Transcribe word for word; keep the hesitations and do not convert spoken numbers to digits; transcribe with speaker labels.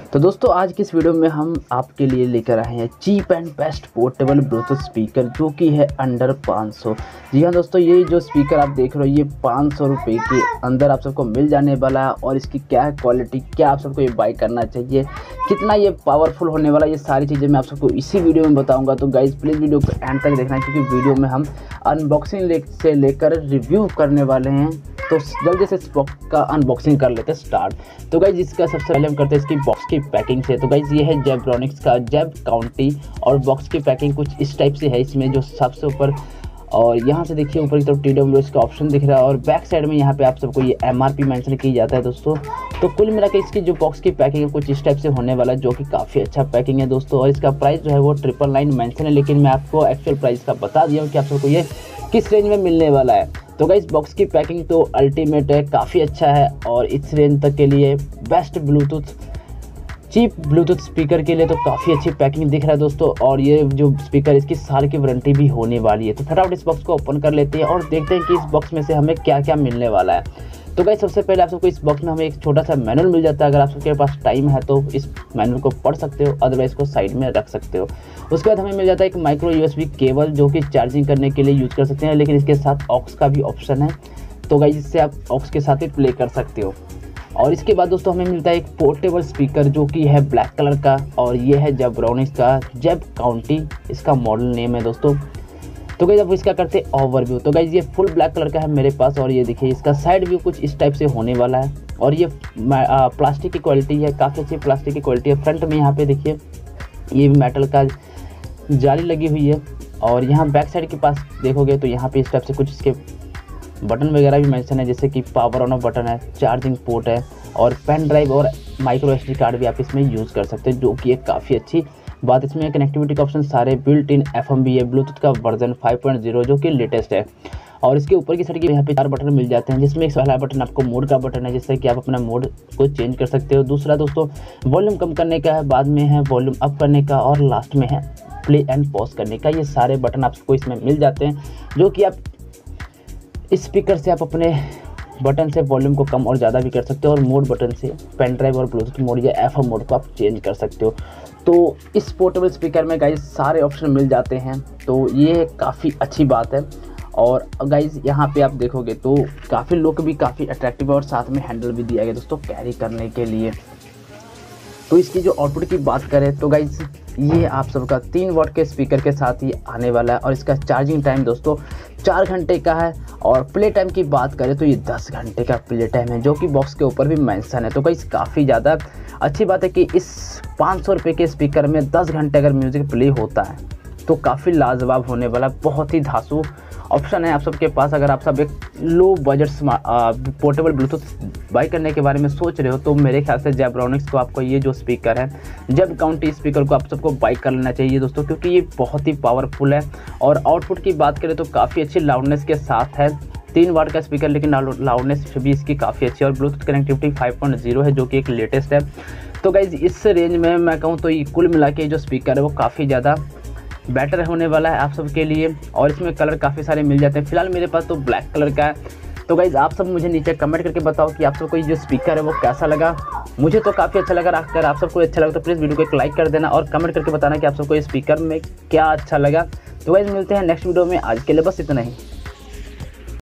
Speaker 1: तो दोस्तों आज की इस वीडियो में हम आपके लिए लेकर आए हैं cheap and best portable bluetooth speaker जो कि है अंडर पाँच सौ। जी हाँ दोस्तों, ये जो स्पीकर आप देख रहे हो ये पाँच सौ रुपये के अंदर आप सबको मिल जाने वाला है। और इसकी क्या है क्वालिटी, क्या आप सबको ये बाई करना चाहिए, कितना ये पावरफुल होने वाला, ये सारी चीज़ें मैं आप सबको इसी वीडियो में बताऊँगा। तो गाइज़ प्लीज़ वीडियो को एंड तक देखना है क्योंकि वीडियो में हम अनबॉक्सिंग से लेकर रिव्यू करने वाले हैं। तो जल्दी से इस बॉक्स का अनबॉक्सिंग कर लेते हैं स्टार्ट। तो गाइज इसका सबसे पहले हम करते हैं इसकी बॉक्स की पैकिंग से। तो गाइज ये है जेब्रॉनिक्स का जेब काउंटी और बॉक्स की पैकिंग कुछ इस टाइप से है इसमें जो सबसे ऊपर। और यहाँ से देखिए ऊपर की तरफ टी डब्ल्यू एस का ऑप्शन दिख रहा है और बैक साइड में यहाँ पे आप सबको ये एम आर पी मेंशन की जाता है दोस्तों। तो कुल मिला के इसकी जो बॉक्स की पैकिंग है कुछ इस टाइप से होने वाला है जो कि काफ़ी अच्छा पैकिंग है दोस्तों। और इसका प्राइस जो है वो ट्रिपल नाइन मेंशन है, लेकिन मैं आपको एक्चुअल प्राइस का बता दिया हूँ कि आप सबको ये किस रेंज में मिलने वाला है। तो गाइस बॉक्स की पैकिंग तो अल्टीमेट है, काफ़ी अच्छा है और इस रेंज तक के लिए best bluetooth cheap bluetooth speaker के लिए तो काफ़ी अच्छी पैकिंग दिख रहा है दोस्तों। और ये जो स्पीकर इसकी साल की वारंटी भी होने वाली है। तो फटाफट इस बॉक्स को ओपन कर लेते हैं और देखते हैं कि इस बॉक्स में से हमें क्या क्या मिलने वाला है। तो गाइस सबसे पहले आप सबको इस बॉक्स में हमें एक छोटा सा मैनुअल मिल जाता है। अगर आप सबके पास टाइम है तो इस मैनुअल को पढ़ सकते हो, अदरवाइज को साइड में रख सकते हो। उसके बाद हमें मिल जाता है एक माइक्रो यूएसबी केबल जो कि चार्जिंग करने के लिए यूज़ कर सकते हैं, लेकिन इसके साथ ऑक्स का भी ऑप्शन है। तो गाइस इससे आप ऑक्स के साथ ही प्ले कर सकते हो। और इसके बाद दोस्तों हमें मिलता है एक पोर्टेबल स्पीकर जो कि है ब्लैक कलर का और ये है जेब्रॉनिक्स का जेब काउंटी, इसका मॉडल नेम है दोस्तों। तो गाइस अब इसका करते हैं ओवरव्यू। तो गाइस ये फुल ब्लैक कलर का है मेरे पास और ये देखिए इसका साइड व्यू कुछ इस टाइप से होने वाला है। और ये प्लास्टिक की क्वालिटी है, काफ़ी अच्छी प्लास्टिक की क्वालिटी है। फ्रंट में यहाँ पे देखिए ये मेटल का जाली लगी हुई है। और यहाँ बैक साइड के पास देखोगे तो यहाँ पे इस टाइप से कुछ इसके बटन वगैरह भी मेंशन है, जैसे कि पावर ऑन ऑफ बटन है, चार्जिंग पोर्ट है और पेन ड्राइव और माइक्रो एस डी कार्ड भी आप इसमें यूज़ कर सकते हैं, जो कि एक काफ़ी अच्छी बात। इसमें कनेक्टिविटी का ऑप्शन सारे बिल्ट इन एफ एम बी है, ब्लूटूथ का वर्जन फाइव पॉइंट ज़ीरो जो कि लेटेस्ट है। और इसके ऊपर की साइड के यहाँ पे चार बटन मिल जाते हैं, जिसमें एक पहला बटन आपको मोड का बटन है जिससे कि आप अपना मोड को चेंज कर सकते हो। दूसरा दोस्तों वॉल्यूम कम करने का है, बाद में है वॉल्यूम अप करने का और लास्ट में है प्ले एंड पॉज करने का। ये सारे बटन आपको इसमें मिल जाते हैं जो कि आप इस स्पीकर से आप अपने बटन से वॉल्यूम को कम और ज़्यादा भी कर सकते हो और मोड बटन से पेन ड्राइव और ब्लूटूथ मोड या एफ एम मोड को आप चेंज कर सकते हो। तो इस पोर्टेबल स्पीकर में गाइज सारे ऑप्शन मिल जाते हैं, तो ये काफ़ी अच्छी बात है। और गाइज यहाँ पे आप देखोगे तो काफ़ी लुक भी काफ़ी अट्रैक्टिव है और साथ में हैंडल भी दिया गया दोस्तों कैरी करने के लिए। तो इसकी जो आउटपुट की बात करें तो गाइज ये आप सबका तीन वाट के स्पीकर के साथ ही आने वाला है और इसका चार्जिंग टाइम दोस्तों चार घंटे का है। और प्ले टाइम की बात करें तो ये दस घंटे का प्ले टाइम है जो कि बॉक्स के ऊपर भी मेंशन है। तो गाइज काफ़ी ज़्यादा अच्छी बात है कि इस पाँच सौ रुपये के स्पीकर में दस घंटे अगर म्यूज़िक प्ले होता है तो काफ़ी लाजवाब होने वाला, बहुत ही धांसू ऑप्शन है आप सबके पास। अगर आप सब एक low budget portable bluetooth buy करने के बारे में सोच रहे हो तो मेरे ख्याल से जेब्रॉनिक्स को आपको ये जो स्पीकर है जेब काउंटी स्पीकर को आप सबको बाई कर लेना चाहिए दोस्तों, क्योंकि ये बहुत ही पावरफुल है। और आउटपुट की बात करें तो काफ़ी अच्छी लाउडनेस के साथ है, तीन वाट का स्पीकर लेकिन लाउडनेस भी इसकी काफ़ी अच्छी है और bluetooth connectivity five point zero है जो कि एक लेटेस्ट है। तो गाइज इस रेंज में मैं कहूँ तो ये कुल मिला के जो स्पीकर है वो काफ़ी ज़्यादा बेटर होने वाला है आप सबके लिए। और इसमें कलर काफ़ी सारे मिल जाते हैं, फिलहाल मेरे पास तो ब्लैक कलर का है। तो गाइज़ आप सब मुझे नीचे कमेंट करके बताओ कि आप सबको ये जो स्पीकर है वो कैसा लगा। मुझे तो काफ़ी अच्छा लगा। अगर आप सबको अच्छा लगा तो प्लीज़ वीडियो को एक लाइक कर देना और कमेंट करके बताना कि आप सबको ये स्पीकर में क्या अच्छा लगा। तो गाइज़ मिलते हैं नेक्स्ट वीडियो में, आज के लिए बस इतना ही।